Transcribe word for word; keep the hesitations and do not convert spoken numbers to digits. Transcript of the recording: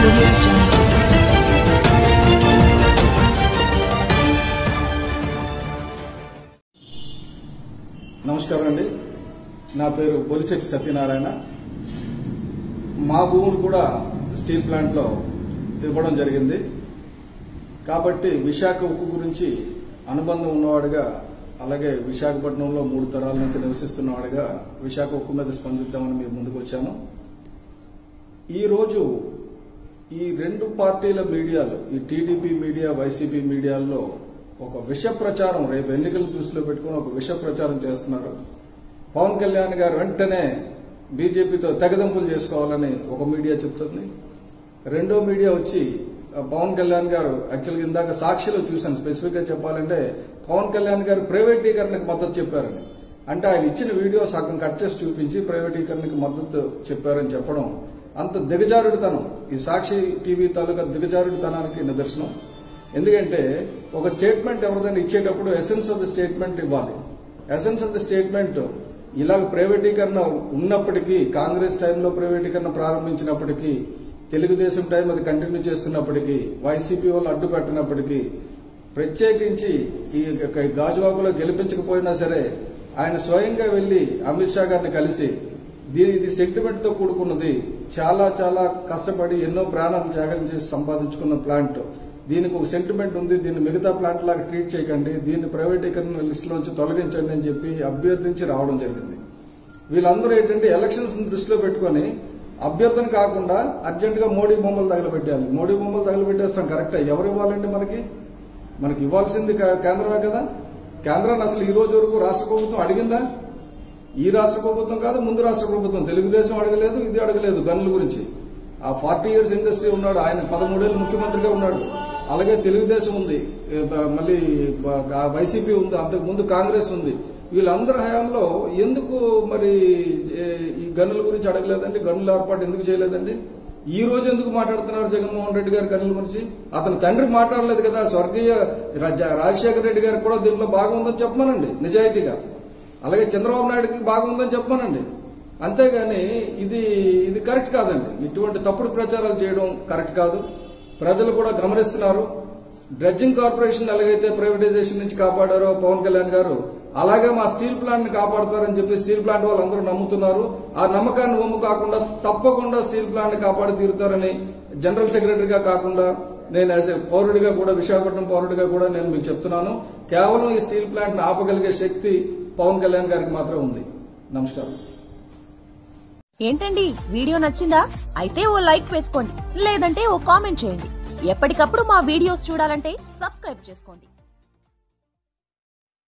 audio jungle. నమస్కారం అండి. నా పేరు బొలిశెట్టి సత్యనారాయణ. మా భూములు కూడా స్టీల్ ప్లాంట్ లో ఇవ్వడం జరిగింది కాబట్టి విశాఖ ఉక్కు గురించి అనుబంధం ఉన్నవాడిగా, అలాగే విశాఖపట్నంలో మూడు తరాల నుంచి నివసిస్తున్నవాడిగా విశాఖ ఉక్కు మీద స్పందిద్దామని మీరు ముందుకు వచ్చాను. ఈ రోజు ఈ రెండు పార్టీల మీడియాలు, ఈ టీడీపీ మీడియా, వైసీపీ మీడియాల్లో ఒక విష ప్రచారం, రేపు ఎన్నికలు దృష్టిలో పెట్టుకుని ఒక విష ప్రచారం చేస్తున్నారు. పవన్ కళ్యాణ్ గారు వెంటనే బీజేపీతో తెగదెంపులు చేసుకోవాలని ఒక మీడియా చెప్తుంది. రెండో మీడియా వచ్చి పవన్ కళ్యాణ్ గారు, యాక్చువల్గా ఇందాక సాక్షిలో చూశాను, స్పెసిఫిక్ గా చెప్పాలంటే పవన్ కళ్యాణ్ గారు ప్రైవేటీకరణకు మద్దతు చెప్పారని, అంటే ఆయన ఇచ్చిన వీడియో సగం కట్ చేసి చూపించి ప్రైవేటీకరణకు మద్దతు చెప్పారని చెప్పడం అంత దిగజారుడుతనం, ఈ సాక్షి టీవీ తాలూకా దిగజారుడుతనానికి నిదర్శనం. ఎందుకంటే ఒక స్టేట్మెంట్ ఎవరిదైనా ఇచ్చేటప్పుడు ఎసెన్స్ ఆఫ్ ది స్టేట్మెంట్ ఇవ్వాలి. ఎసెన్స్ ఆఫ్ ది స్టేట్మెంట్ ఇలాగ ప్రైవేటీకరణ ఉన్నప్పటికీ, కాంగ్రెస్ టైంలో ప్రైవేటీకరణ ప్రారంభించినప్పటికీ, తెలుగుదేశం టైం అది కంటిన్యూ చేస్తున్నప్పటికీ, వైసీపీ వాళ్ళు అడ్డు పెట్టినప్పటికీ, ప్రత్యేకించి ఈ గాజువాకలో గెలిపించకపోయినా సరే ఆయన స్వయంగా వెళ్లి అమిత్ షా గారిని కలిసి దీని ఇది సెంటిమెంట్ తో కూడుకున్నది, చాలా చాలా కష్టపడి ఎన్నో ప్రాణాలు త్యాగం చేసి సంపాదించుకున్న ప్లాంట్, దీనికి ఒక సెంటిమెంట్ ఉంది, దీన్ని మిగతా ప్లాంట్ లాగా ట్రీట్ చేయకండి, దీన్ని ప్రైవేటీకరణ లిస్టులోంచి తొలగించండి అని చెప్పి అభ్యర్థించి రావడం జరిగింది. వీళ్ళందరూ ఏంటంటే ఎలక్షన్స్ దృష్టిలో పెట్టుకుని అభ్యర్థన కాకుండా అర్జెంట్ గా మోడీ బొమ్మలు తగలబెట్టాలి. మోడీ బొమ్మలు తగలబెట్టేస్తాం కరెక్టే, ఎవరు ఇవ్వాలండి? మనకి మనకి ఇవ్వాల్సింది కేంద్రమే కదా. కేంద్రాన్ని అసలు ఈ రోజు వరకు రాష్ట్ర ప్రభుత్వం అడిగిందా? ఈ రాష్ట్ర ప్రభుత్వం కాదు, ముందు రాష్ట్ర ప్రభుత్వం, తెలుగుదేశం అడగలేదు, ఇది అడగలేదు గనుల గురించి. ఆ ఫార్టీ ఇయర్స్ ఇండస్ట్రీ ఉన్నాడు ఆయన, పదమూడేళ్ళు ముఖ్యమంత్రిగా ఉన్నాడు. అలాగే తెలుగుదేశం ఉంది, మళ్ళీ వైసీపీ ఉంది, అంతకు ముందు కాంగ్రెస్ ఉంది. వీళ్ళందరి హయాంలో ఎందుకు మరి ఈ గనుల గురించి అడగలేదండి? గనుల ఏర్పాటు ఎందుకు చేయలేదండి? ఈ రోజు ఎందుకు మాట్లాడుతున్నారు జగన్మోహన్ రెడ్డి గారి గనుల గురించి? అతని తండ్రి మాట్లాడలేదు కదా. స్వర్గీయ రాజశేఖర రెడ్డి గారికి కూడా దీంట్లో భాగం ఉందని చెప్పమనండి నిజాయితీగా. అలాగే చంద్రబాబు నాయుడుకి భాగం ఉందని చెప్పమనండి. అంతేగాని ఇది ఇది కరెక్ట్ కాదండి. ఇటువంటి తప్పుడు ప్రచారాలు చేయడం కరెక్ట్ కాదు. ప్రజలు కూడా గమనిస్తున్నారు. డ్రెడ్జింగ్ కార్పొరేషన్ ఎలాగైతే ప్రైవేటైజేషన్ నుంచి కాపాడారో పవన్ కళ్యాణ్ గారు, అలాగే మా స్టీల్ ప్లాంట్ ని కాపాడతారని చెప్పి స్టీల్ ప్లాంట్ వాళ్ళందరూ నమ్ముతున్నారు. ఆ నమ్మకాన్ని ఒమ్ము కాకుండా తప్పకుండా స్టీల్ ప్లాంట్ ని కాపాడి తీరుతారని జనరల్ సెక్రటరీగా కాకుండా నేను యాజ్ ఏ పౌరుడిగా కూడా, విశాఖపట్నం పౌరుడిగా కూడా నేను మీకు చెప్తున్నాను, కేవలం ఈ స్టీల్ ప్లాంట్ ని ఆపగలిగే శక్తి పవన్ కళ్యాణ్ గారికి మాత్రం ఉంది. నమస్కారం. ఏంటండి, వీడియో నచ్చిందా? అయితే ఓ లైక్ వేసుకోండి, లేదంటే ఓ కామెంట్ చేయండి. ఎప్పటికప్పుడు మా వీడియోస్ చూడాలంటే సబ్స్క్రైబ్ చేసుకోండి.